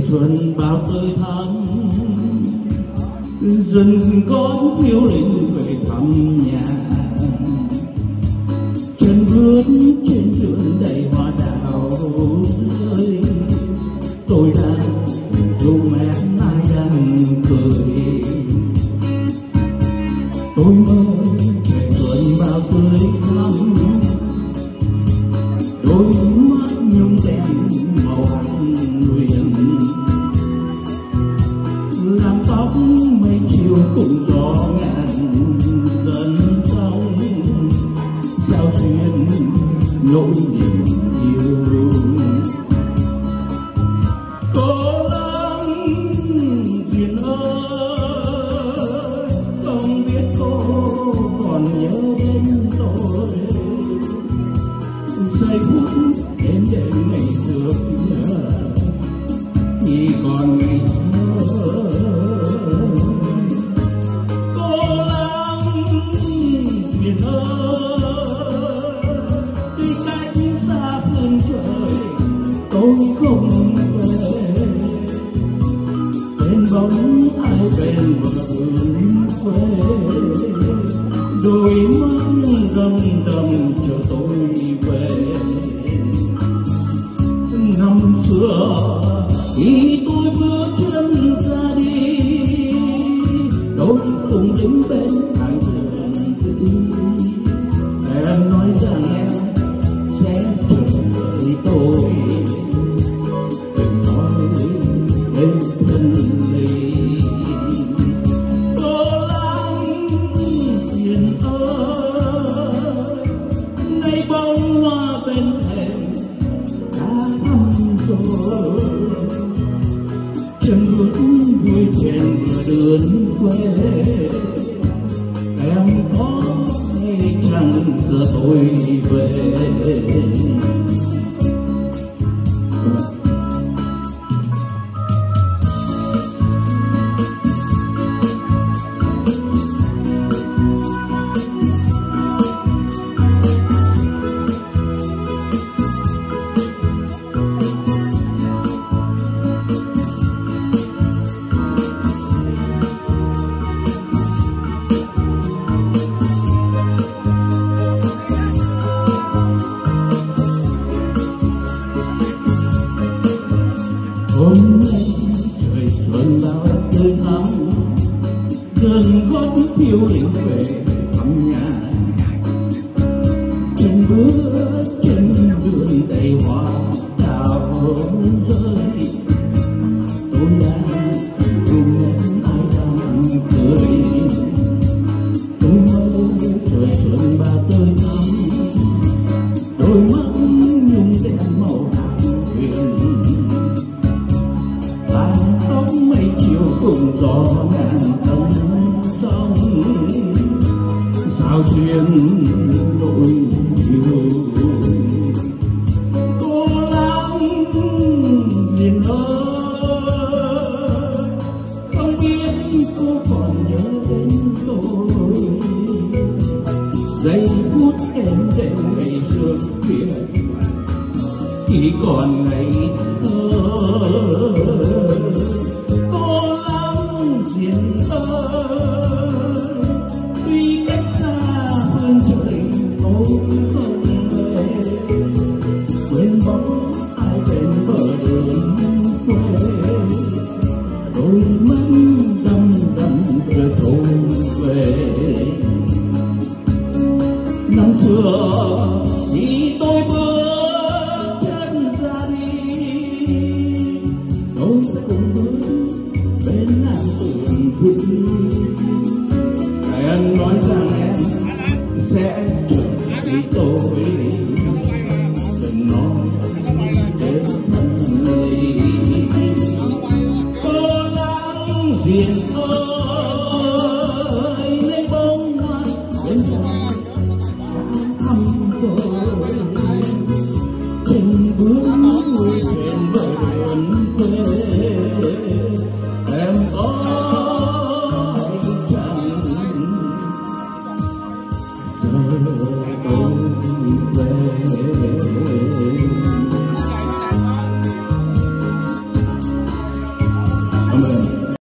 xuân bao tươi thắm, dần con phiêu linh về thăm nhà. Chân bước trên đường đầy hoa đào rơi, tôi đang dung em ai đang cười. Tôi mơ trời xuân bao tươi thắm, đôi mắt nhung đen màu hồng huyền. Làn tóc mây chiều cùng gió ngàn dần trong, sao xuyên nỗi niềm yêu. Cô Lăng Duyên ơi, không biết cô còn nhớ đến tôi. Giây phút đến đêm ngày xưa kia khi còn ngày thơ. Cô Lăng Duyên ơi, tuy cách xa phương trời tôi không về. Bên bóng ai bên bờ vườn quê, đôi mắt đăm đăm chờ tôi về. Năm xưa khi tôi bước chân ra đi, tôi cùng đứng bên hàng vườn tươi. Em nói rằng em sẽ chờ đợi tôi, đừng nói đến thân ly. Cô Lăng Duyên ơi, nay bông hoa bên thềm đã thăm rồi. Chân bước vui trên bờ đường quê, em có hay chăng giờ tôi về. Hôm nay trời xuân bao tươi thắm, dần gót phiêu linh về thăm nhà. Chân bước trên đường đầy hoa đào rơi, tôi đang cùng em ai đang cười. Tôi mơ trời xuân bao tươi thắm, đôi mắt nhung đen màu hồng huyền. Làn tóc mây chiều cùng gió ngàn tông trong, sao xuyên nỗi yêu. Cô Lăng Duyên ơi, không biết cô còn nhớ đến tôi. Giây phút em đêm ngày xưa kia khi còn ngày thơ. Cô Lăng Duyên ơi, tuy cách xa phương trời tôi không về. Quên bóng ai bên bờ đường quê, đôi mắt đăm đăm chờ tôi về. Năm xưa khi tôi bước chân ra đi, tôi sẽ cùng bước bên hàng vườn tươi. Em nói rằng em sẽ chờ đợi tôi, đừng nói đến thân ly. Cô Lăng Duyên ơi,